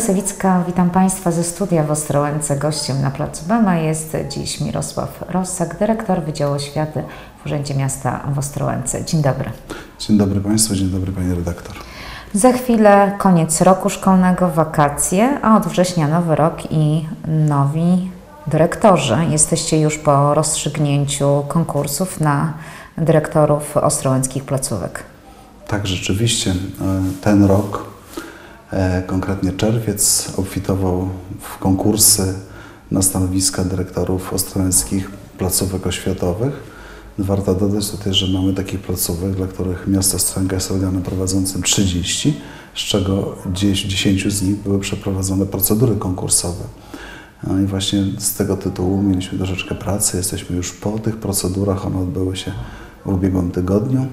Sawicka, witam Państwa ze studia w Ostrołęce. Gościem na placu Bema jest dziś Mirosław Rossak, dyrektor Wydziału Oświaty w Urzędzie Miasta w Ostrołęce. Dzień dobry. Dzień dobry Państwu, dzień dobry Pani redaktor. Za chwilę koniec roku szkolnego, wakacje, a od września nowy rok i nowi dyrektorzy. Jesteście już po rozstrzygnięciu konkursów na dyrektorów ostrołęckich placówek. Tak, rzeczywiście ten rok, konkretnie czerwiec, obfitował w konkursy na stanowiska dyrektorów ostrołęckich placówek oświatowych. Warto dodać tutaj, że mamy takich placówek, dla których miasto Ostrołęka jest organem prowadzącym 30, z czego 10 z nich były przeprowadzone procedury konkursowe. No i właśnie z tego tytułu mieliśmy troszeczkę pracy, jesteśmy już po tych procedurach, one odbyły się w ubiegłym tygodniu.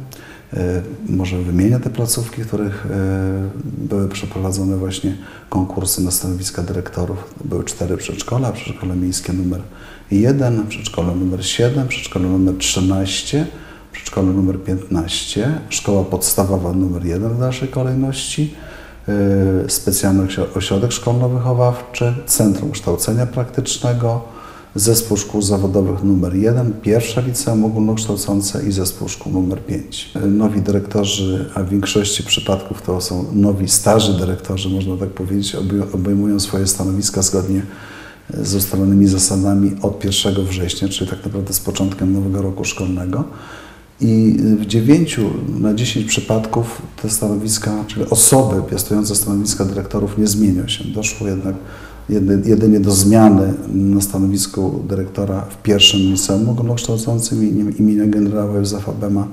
Może wymienię te placówki, w których były przeprowadzone właśnie konkursy na stanowiska dyrektorów. Były 4 przedszkola: przedszkole miejskie numer 1, przedszkole numer 7, przedszkole numer 13, przedszkole numer 15, szkoła podstawowa numer 1 w dalszej kolejności, specjalny ośrodek szkolno-wychowawczy, Centrum Kształcenia Praktycznego, Zespół Szkół Zawodowych numer 1, pierwsze liceum ogólnokształcące i Zespół Szkół numer 5. Nowi dyrektorzy, a w większości przypadków to są nowi starzy dyrektorzy, można tak powiedzieć, obejmują swoje stanowiska zgodnie z ustalonymi zasadami od 1 września, czyli tak naprawdę z początkiem nowego roku szkolnego. I w 9 na 10 przypadków te stanowiska, czyli osoby piastujące stanowiska dyrektorów nie zmienią się. Doszło jednak jedynie do zmiany na stanowisku dyrektora w pierwszym liceum ogólnokształcącym imienia generała Józefa Bema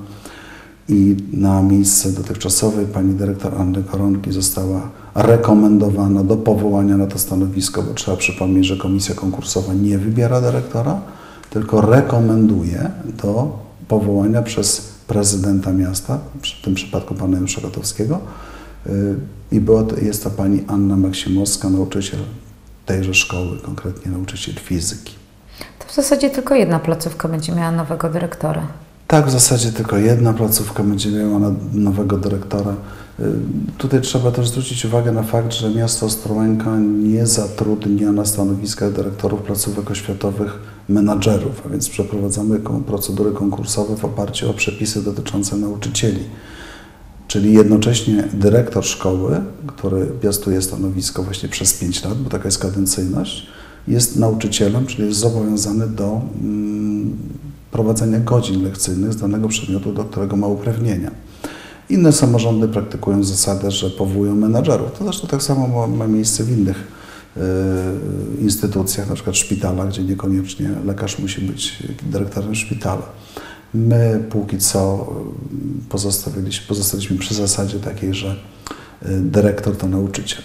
i na miejsce dotychczasowej pani dyrektor Anny Koronki została rekomendowana do powołania na to stanowisko, bo trzeba przypomnieć, że komisja konkursowa nie wybiera dyrektora, tylko rekomenduje do powołania przez prezydenta miasta, w tym przypadku pana Janusza Gotowskiego, i jest to pani Anna Maksimowska, nauczyciel tejże szkoły, konkretnie nauczyciel fizyki. To w zasadzie tylko jedna placówka będzie miała nowego dyrektora. Tak, w zasadzie tylko jedna placówka będzie miała nowego dyrektora. Tutaj trzeba też zwrócić uwagę na fakt, że miasto Ostrołęka nie zatrudnia na stanowiskach dyrektorów placówek oświatowych menadżerów, a więc przeprowadzamy procedury konkursowe w oparciu o przepisy dotyczące nauczycieli. Czyli jednocześnie dyrektor szkoły, który piastuje stanowisko właśnie przez 5 lat, bo taka jest kadencyjność, jest nauczycielem, czyli jest zobowiązany do prowadzenia godzin lekcyjnych z danego przedmiotu, do którego ma uprawnienia. Inne samorządy praktykują zasadę, że powołują menadżerów. To zresztą tak samo ma miejsce w innych instytucjach, na przykład w szpitalach, gdzie niekoniecznie lekarz musi być dyrektorem szpitala. My póki co pozostaliśmy przy zasadzie takiej, że dyrektor to nauczyciel.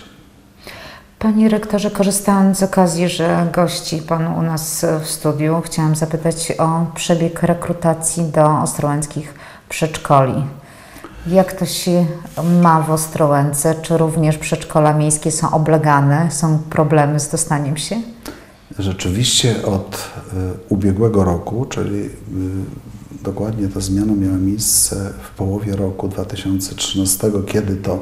Panie rektorze, korzystając z okazji, że gości Pan u nas w studiu, chciałam zapytać o przebieg rekrutacji do ostrołęckich przedszkoli. Jak to się ma w Ostrołęce? Czy również przedszkola miejskie są oblegane? Są problemy z dostaniem się? Rzeczywiście od ubiegłego roku, czyli dokładnie ta zmiana miała miejsce w połowie roku 2013, kiedy to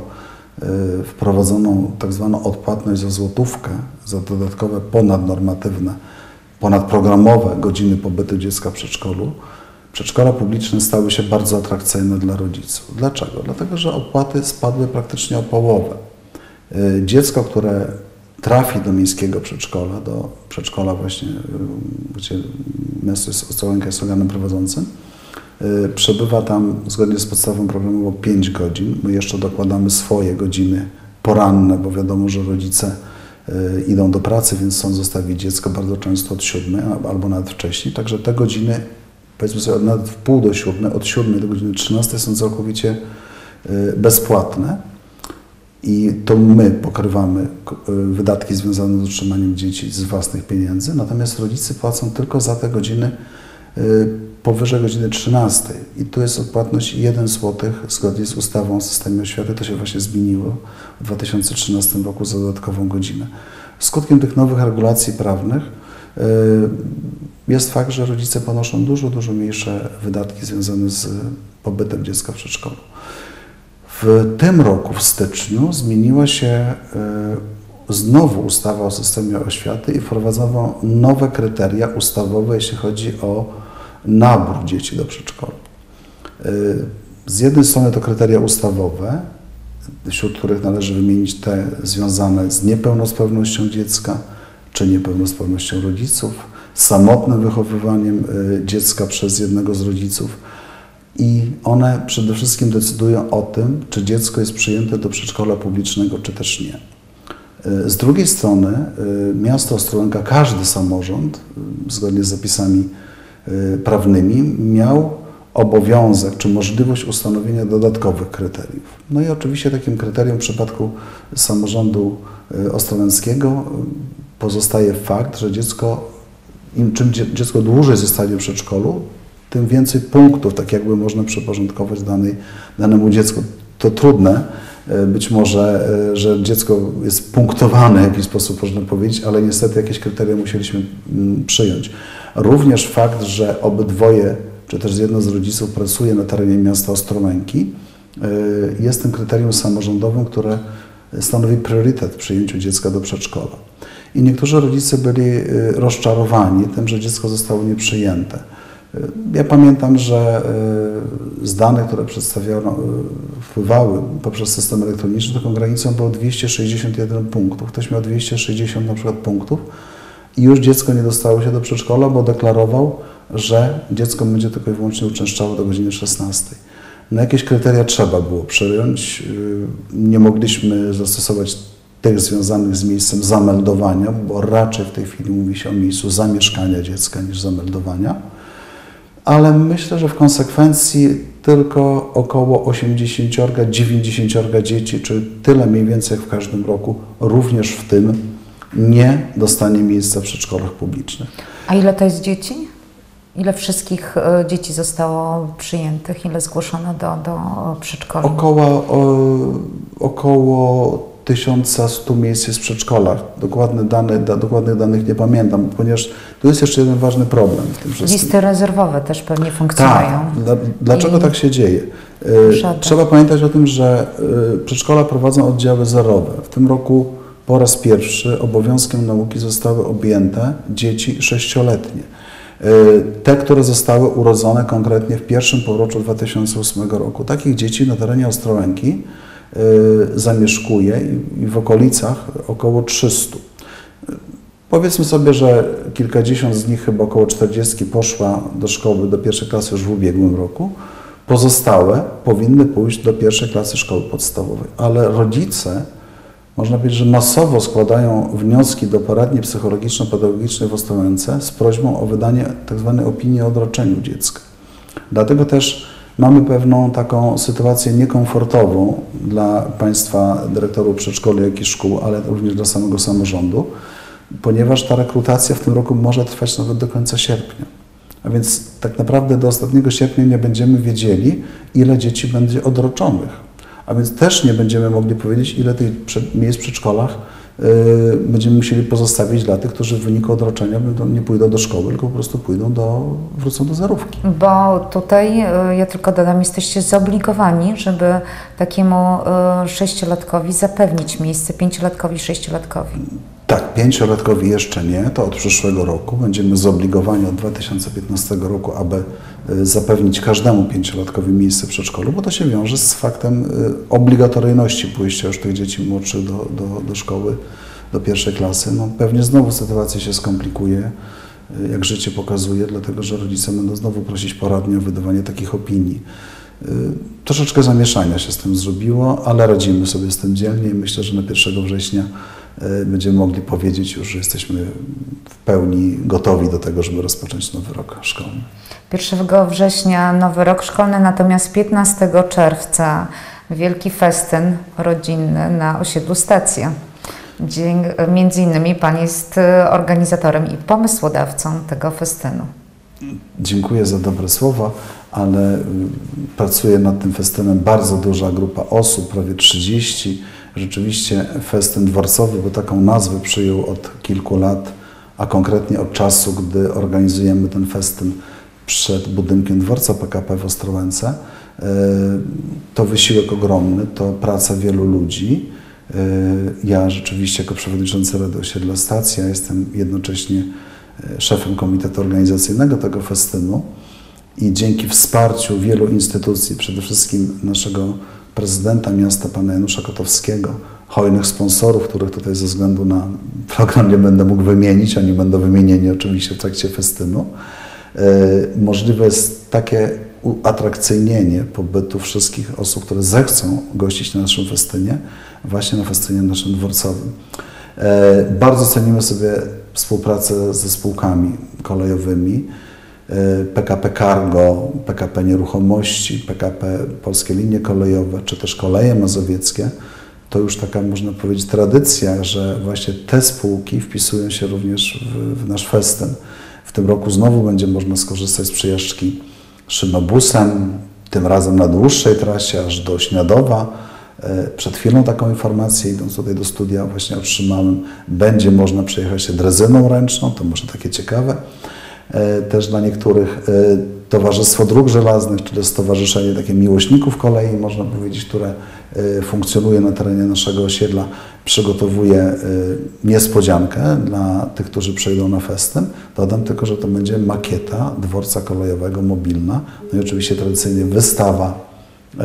wprowadzono tak zwaną odpłatność za złotówkę, za dodatkowe ponadnormatywne, ponadprogramowe godziny pobytu dziecka w przedszkolu. Przedszkola publiczne stały się bardzo atrakcyjne dla rodziców. Dlaczego? Dlatego, że opłaty spadły praktycznie o połowę. Dziecko, które trafi do miejskiego przedszkola, do przedszkola właśnie, gdzie miasto Ostrołęka jest organem prowadzącym, przebywa tam zgodnie z podstawą programową 5 godzin. My jeszcze dokładamy swoje godziny poranne, bo wiadomo, że rodzice idą do pracy, więc chcą zostawić dziecko bardzo często od 7 albo nawet wcześniej. Także te godziny, powiedzmy sobie nawet w pół do 7, od 7 do godziny 13 są całkowicie bezpłatne. I to my pokrywamy wydatki związane z utrzymaniem dzieci z własnych pieniędzy, natomiast rodzice płacą tylko za te godziny powyżej godziny 13. I tu jest odpłatność 1 zł zgodnie z ustawą o systemie oświaty. To się właśnie zmieniło w 2013 roku za dodatkową godzinę. Skutkiem tych nowych regulacji prawnych jest fakt, że rodzice ponoszą dużo mniejsze wydatki związane z pobytem dziecka w przedszkolu. W tym roku, w styczniu, zmieniła się znowu ustawa o systemie oświaty i wprowadzono nowe kryteria ustawowe, jeśli chodzi o nabór dzieci do przedszkola. Z jednej strony to kryteria ustawowe, wśród których należy wymienić te związane z niepełnosprawnością dziecka czy niepełnosprawnością rodziców, samotnym wychowywaniem dziecka przez jednego z rodziców i one przede wszystkim decydują o tym, czy dziecko jest przyjęte do przedszkola publicznego, czy też nie. Z drugiej strony miasto Ostrołęka, każdy samorząd, zgodnie z zapisami prawnymi, miał obowiązek czy możliwość ustanowienia dodatkowych kryteriów. No i oczywiście takim kryterium w przypadku samorządu ostrołęckiego pozostaje fakt, że czym dziecko dłużej zostanie w przedszkolu, tym więcej punktów, tak jakby można przyporządkować danemu dziecku. To trudne, być może, że dziecko jest punktowane w jakiś sposób, można powiedzieć, ale niestety jakieś kryteria musieliśmy przyjąć. Również fakt, że obydwoje, czy też jedno z rodziców pracuje na terenie miasta Ostrołęki, jest tym kryterium samorządowym, które stanowi priorytet w przyjęciu dziecka do przedszkola. I niektórzy rodzice byli rozczarowani tym, że dziecko zostało nieprzyjęte. Ja pamiętam, że z danych, które wpływały poprzez system elektroniczny, taką granicą było 261 punktów. Ktoś miał 260 na przykład punktów i już dziecko nie dostało się do przedszkola, bo deklarował, że dziecko będzie tylko i wyłącznie uczęszczało do godziny 16. No jakieś kryteria trzeba było przyjąć. Nie mogliśmy zastosować tych związanych z miejscem zameldowania, bo raczej w tej chwili mówi się o miejscu zamieszkania dziecka niż zameldowania. Ale myślę, że w konsekwencji tylko około 80-90 dzieci, czy tyle mniej więcej jak w każdym roku, również w tym nie dostanie miejsca w przedszkolach publicznych. A ile to jest dzieci? Ile wszystkich dzieci zostało przyjętych? Ile zgłoszono do przedszkola? Około 1100 miejsc jest w przedszkolach. Dokładnych danych nie pamiętam, ponieważ tu jest jeszcze jeden ważny problem w tym wszystkim. Listy rezerwowe też pewnie funkcjonują. Tak. Dlaczego tak się dzieje? Trzeba pamiętać o tym, że przedszkola prowadzą oddziały zerowe. W tym roku po raz pierwszy obowiązkiem nauki zostały objęte dzieci 6-letnie. Te, które zostały urodzone konkretnie w pierwszym półroczu 2008 roku. Takich dzieci na terenie Ostrołęki zamieszkuje i w okolicach około 300. Powiedzmy sobie, że kilkadziesiąt z nich, chyba około 40, poszła do szkoły, do pierwszej klasy już w ubiegłym roku. Pozostałe powinny pójść do pierwszej klasy szkoły podstawowej. Ale rodzice, można powiedzieć, że masowo składają wnioski do poradni psychologiczno-pedagogicznej w Ostrołęce z prośbą o wydanie tzw. opinii o odroczeniu dziecka. Dlatego też mamy pewną taką sytuację niekomfortową dla Państwa dyrektorów przedszkoli, jak i szkół, ale również dla samego samorządu, ponieważ ta rekrutacja w tym roku może trwać nawet do końca sierpnia. A więc tak naprawdę do ostatniego sierpnia nie będziemy wiedzieli, ile dzieci będzie odroczonych. A więc też nie będziemy mogli powiedzieć, ile tych miejsc w przedszkolach będziemy musieli pozostawić dla tych, którzy w wyniku odroczenia nie pójdą do szkoły, tylko po prostu wrócą do zerówki. Bo tutaj, ja tylko dodam, jesteście zobligowani, żeby takiemu 6-latkowi zapewnić miejsce, 5-latkowi, 6-latkowi. Tak, 5-latkowi jeszcze nie, to od przyszłego roku. Będziemy zobligowani od 2015 roku, aby zapewnić każdemu 5-latkowi miejsce w przedszkolu, bo to się wiąże z faktem obligatoryjności pójścia już tych dzieci młodszych do szkoły, do pierwszej klasy. No, pewnie znowu sytuacja się skomplikuje, jak życie pokazuje, dlatego że rodzice będą znowu prosić poradni o wydawanie takich opinii. Troszeczkę zamieszania się z tym zrobiło, ale radzimy sobie z tym dzielnie i myślę, że na 1 września będziemy mogli powiedzieć już, że jesteśmy w pełni gotowi do tego, żeby rozpocząć nowy rok szkolny. 1 września nowy rok szkolny, natomiast 15 czerwca wielki festyn rodzinny na osiedlu Stacja. Między innymi Pan jest organizatorem i pomysłodawcą tego festynu. Dziękuję za dobre słowa, ale pracuje nad tym festynem bardzo duża grupa osób, prawie 30. Rzeczywiście festyn dworcowy, bo taką nazwę przyjął od kilku lat, a konkretnie od czasu, gdy organizujemy ten festyn przed budynkiem dworca PKP w Ostrołęce. To wysiłek ogromny, to praca wielu ludzi Ja rzeczywiście jako przewodniczący Rady Osiedla Stacja jestem jednocześnie szefem komitetu organizacyjnego tego festynu i dzięki wsparciu wielu instytucji, przede wszystkim naszego prezydenta miasta, pana Janusza Kotowskiego, hojnych sponsorów, których tutaj ze względu na program nie będę mógł wymienić, oni będą wymienieni oczywiście w trakcie festynu, możliwe jest takie uatrakcyjnienie pobytu wszystkich osób, które zechcą gościć na naszym festynie, właśnie na festynie naszym dworcowym. Bardzo cenimy sobie współpracę ze spółkami kolejowymi, PKP Cargo, PKP Nieruchomości, PKP Polskie Linie Kolejowe, czy też Koleje Mazowieckie. To już taka, można powiedzieć, tradycja, że właśnie te spółki wpisują się również w nasz festyn. W tym roku znowu będzie można skorzystać z przejażdżki szynobusem, tym razem na dłuższej trasie, aż do Śniadowa. Przed chwilą taką informację, idąc tutaj do studia, właśnie otrzymałem. Będzie można przejechać się drezyną ręczną, to może takie ciekawe. Też dla niektórych Towarzystwo Dróg Żelaznych, czyli stowarzyszenie takie miłośników kolei, można powiedzieć, które funkcjonuje na terenie naszego osiedla, przygotowuje niespodziankę dla tych, którzy przyjdą na festyn. Dodam tylko, że to będzie makieta dworca kolejowego, mobilna. No i oczywiście tradycyjnie wystawa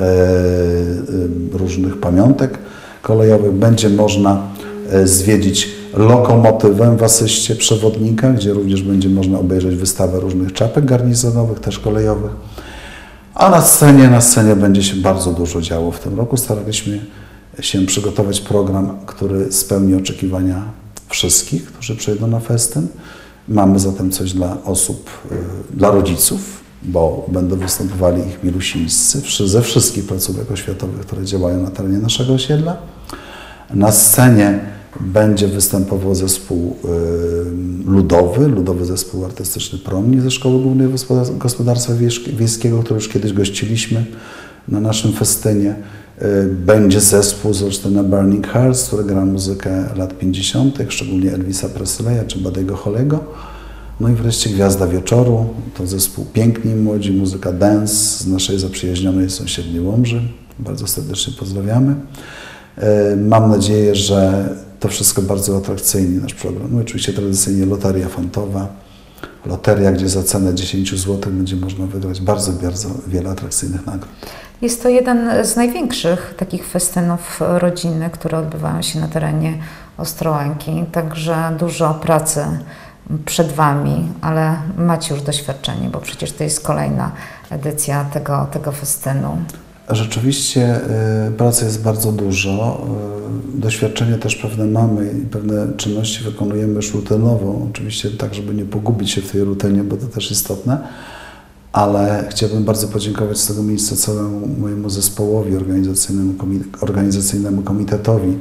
różnych pamiątek kolejowych. Będzie można zwiedzić lokomotywę w asyście przewodnika, gdzie również będzie można obejrzeć wystawę różnych czapek garnizonowych, też kolejowych. A na scenie będzie się bardzo dużo działo w tym roku. Staraliśmy się przygotować program, który spełni oczekiwania wszystkich, którzy przyjdą na festyn. Mamy zatem coś dla osób, dla rodziców, bo będą występowali ich milusińscy ze wszystkich placówek oświatowych, które działają na terenie naszego osiedla. Na scenie będzie występował zespół ludowy zespół artystyczny Promni ze Szkoły Głównej Gospodarstwa Wiejskiego, który już kiedyś gościliśmy na naszym festynie. Będzie zespół z Olsztyna Burning Hearts, który gra muzykę lat 50., szczególnie Elvisa Presleya czy Buddy'ego Holley'ego. No i wreszcie Gwiazda Wieczoru, to zespół Piękni i Młodzi, muzyka dance z naszej zaprzyjaźnionej sąsiedniej Łomży. Bardzo serdecznie pozdrawiamy. Mam nadzieję, że to wszystko bardzo atrakcyjnie nasz program. No oczywiście tradycyjnie loteria fontowa, loteria, gdzie za cenę 10 zł będzie można wygrać bardzo wiele atrakcyjnych nagród. Jest to jeden z największych takich festynów rodzinnych, które odbywają się na terenie Ostrołęki, także dużo pracy przed Wami, ale macie już doświadczenie, bo przecież to jest kolejna edycja tego festynu. Rzeczywiście pracy jest bardzo dużo, doświadczenie też pewne mamy i pewne czynności wykonujemy już rutynowo, oczywiście tak, żeby nie pogubić się w tej rutynie, bo to też istotne, ale chciałbym bardzo podziękować z tego miejsca całemu mojemu zespołowi organizacyjnemu komitetowi,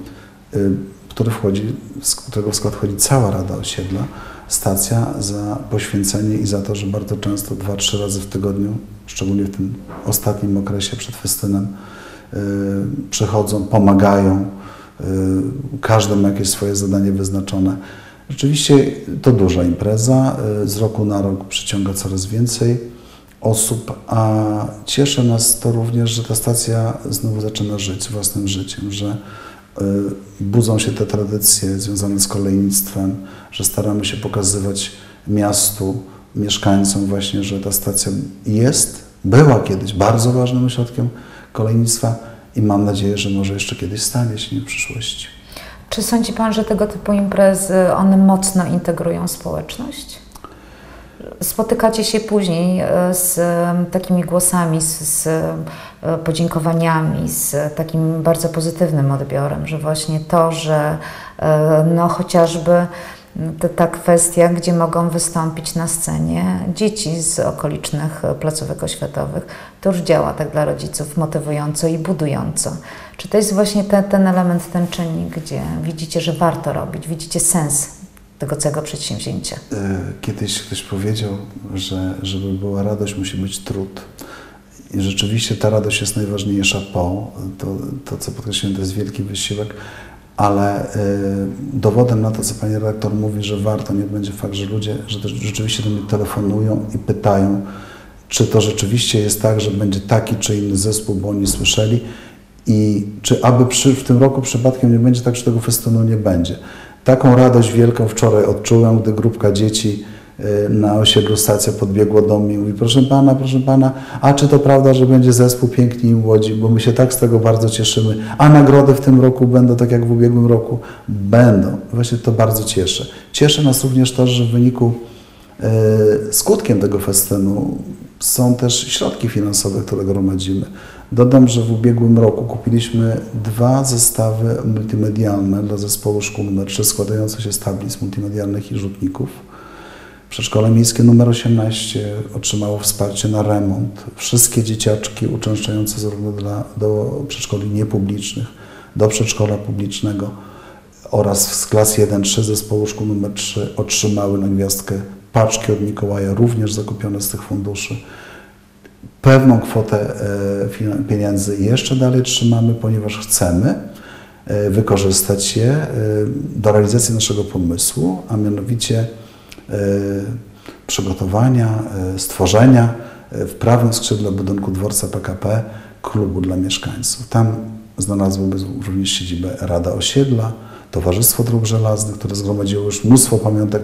z którego w skład wchodzi cała Rada Osiedla, Stacja, za poświęcenie i za to, że bardzo często 2-3 razy w tygodniu, szczególnie w tym ostatnim okresie przed festynem, przychodzą, pomagają, każdy ma jakieś swoje zadanie wyznaczone. Rzeczywiście to duża impreza, z roku na rok przyciąga coraz więcej osób, a cieszy nas to również, że ta stacja znowu zaczyna żyć własnym życiem, że budzą się te tradycje związane z kolejnictwem, że staramy się pokazywać miastu, mieszkańcom właśnie, że ta stacja była kiedyś bardzo ważnym ośrodkiem kolejnictwa i mam nadzieję, że może jeszcze kiedyś stanie się w przyszłości. Czy sądzi Pan, że tego typu imprezy, one mocno integrują społeczność? Spotykacie się później z takimi głosami, z podziękowaniami, z takim bardzo pozytywnym odbiorem, że właśnie to, że no chociażby ta kwestia, gdzie mogą wystąpić na scenie dzieci z okolicznych placówek oświatowych, to już działa tak dla rodziców motywująco i budująco. Czy to jest właśnie ten element, ten czynnik, gdzie widzicie, że warto robić, widzicie sens tego całego przedsięwzięcia? Kiedyś ktoś powiedział, że żeby była radość, musi być trud. I rzeczywiście ta radość jest najważniejsza to co podkreśliłem, to jest wielki wysiłek, ale dowodem na to, co pani redaktor mówi, że warto, nie będzie fakt, że ludzie rzeczywiście do mnie telefonują i pytają, czy to rzeczywiście jest tak, że będzie taki czy inny zespół, bo oni słyszeli I czy aby w tym roku przypadkiem nie będzie tak, że tego festynu nie będzie. Taką radość wielką wczoraj odczułem, gdy grupka dzieci na osiedlu Stacja podbiegła do mnie i mówi: proszę pana, a czy to prawda, że będzie zespół Piękni i Młodzi, bo my się tak z tego bardzo cieszymy, a nagrody w tym roku będą tak jak w ubiegłym roku? Będą. Właśnie to bardzo cieszy. Cieszy nas również to, że w wyniku skutkiem tego festynu są też środki finansowe, które gromadzimy. Dodam, że w ubiegłym roku kupiliśmy 2 zestawy multimedialne dla zespołu szkół nr 3 składające się z tablic multimedialnych i rzutników. Przedszkole miejskie nr 18 otrzymało wsparcie na remont. Wszystkie dzieciaczki uczęszczające zarówno do przedszkoli niepublicznych, do przedszkola publicznego oraz z klas 1-3 zespołu szkół nr 3 otrzymały na gwiazdkę paczki od Mikołaja, również zakupione z tych funduszy. Pewną kwotę pieniędzy jeszcze dalej trzymamy, ponieważ chcemy wykorzystać je do realizacji naszego pomysłu, a mianowicie przygotowania, stworzenia w prawym skrzydle budynku dworca PKP klubu dla mieszkańców. Tam znalazłoby również siedzibę Rada Osiedla, Towarzystwo Dróg Żelaznych, które zgromadziło już mnóstwo pamiątek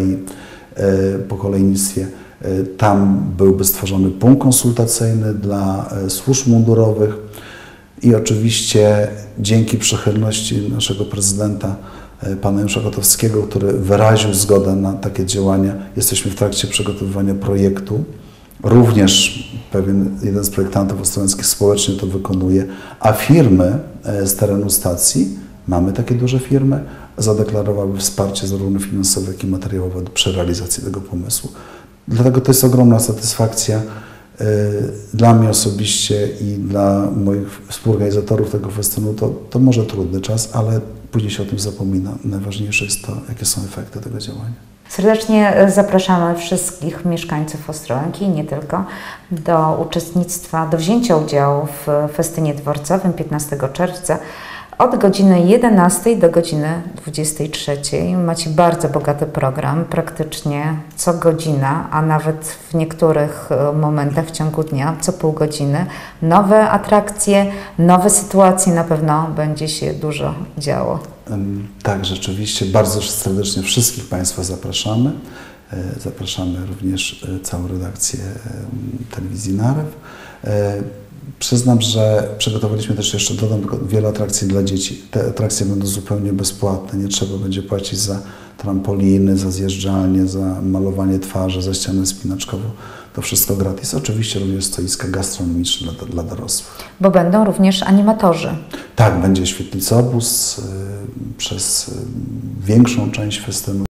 po kolejnictwie. Tam byłby stworzony punkt konsultacyjny dla służb mundurowych i oczywiście dzięki przychylności naszego prezydenta, pana Janusza Kotowskiego, który wyraził zgodę na takie działania, jesteśmy w trakcie przygotowywania projektu. Również jeden z projektantów ostrołęckich społecznie to wykonuje, a firmy z terenu stacji, mamy takie duże firmy, zadeklarowały wsparcie zarówno finansowe, jak i materiałowe przy realizacji tego pomysłu. Dlatego to jest ogromna satysfakcja dla mnie osobiście i dla moich współorganizatorów tego festynu. To może trudny czas, ale później się o tym zapomina. Najważniejsze jest to, jakie są efekty tego działania. Serdecznie zapraszamy wszystkich mieszkańców Ostrołęki, nie tylko, do uczestnictwa, do wzięcia udziału w festynie dworcowym 15 czerwca. Od godziny 11 do godziny 23. Macie bardzo bogaty program, praktycznie co godzina, a nawet w niektórych momentach w ciągu dnia, co pół godziny. Nowe atrakcje, nowe sytuacje, na pewno będzie się dużo działo. Tak, rzeczywiście. Bardzo serdecznie wszystkich Państwa zapraszamy. Zapraszamy również całą redakcję telewizji Narew. Przyznam, że przygotowaliśmy też jeszcze, dodam, wiele atrakcji dla dzieci. Te atrakcje będą zupełnie bezpłatne, nie trzeba będzie płacić za trampoliny, za zjeżdżalnie, za malowanie twarzy, za ścianę spinaczkową. To wszystko gratis. Oczywiście również stoiska gastronomiczne dla dorosłych. Bo będą również animatorzy. Tak, będzie świetlicobóz przez większą część festynu.